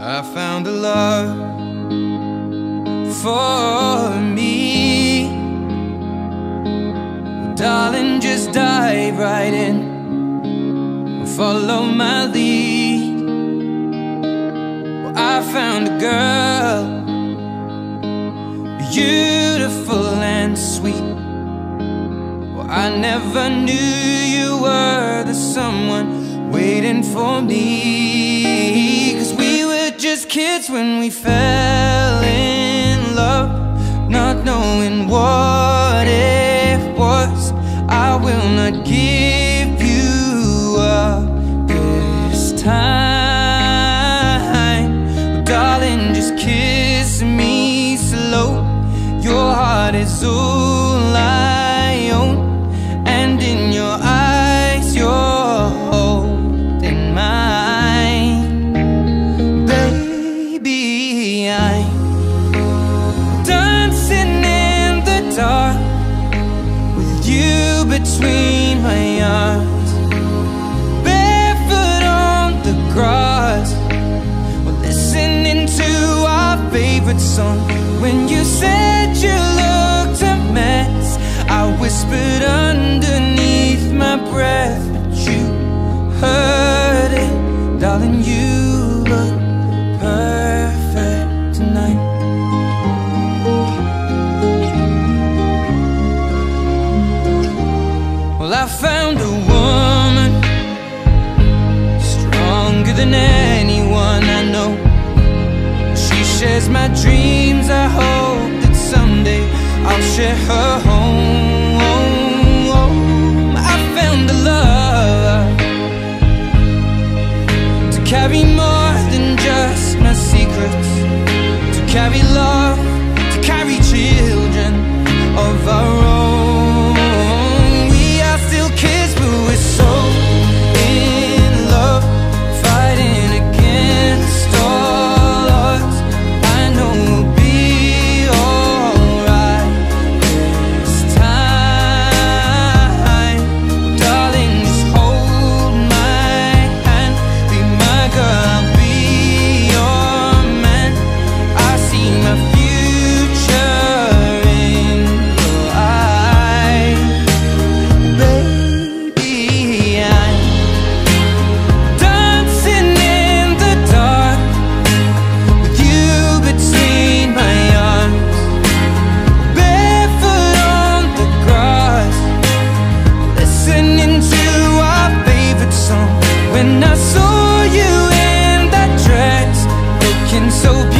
I found a love for me. Darling, just dive right in, follow my lead. Well, I found a girl, beautiful and sweet. Well, I never knew you were the someone waiting for me. 'Cause we were just kids when we fell in love, not knowing what it was. I will not give you up this time. Darling, just kiss me slow. Your heart is all I own, and in your eyes you're holding mine. Baby, I'm dancing in the dark with you between my arms, barefoot on the grass. We're listening to our favorite song. When you said you looked a mess, I whispered underneath my breath, but you heard it. Darling, you look perfect tonight. Well, I found a woman stronger than anyone I know. She shares my dreams. I hope that someday I'll share her home. I found a love to carry more than just my secrets, to carry love, to carry children of our own. We are still kids, but we're so in love, fighting against all odds. I know we'll be alright this time. Darling, just hold my hand, be my girl, I'll be your man. I see my future in your eyes. Baby, I'm dancing in the dark with you between my arms, barefoot on the grass, listening to our favorite song. When I saw you in that dress, looking so beautiful,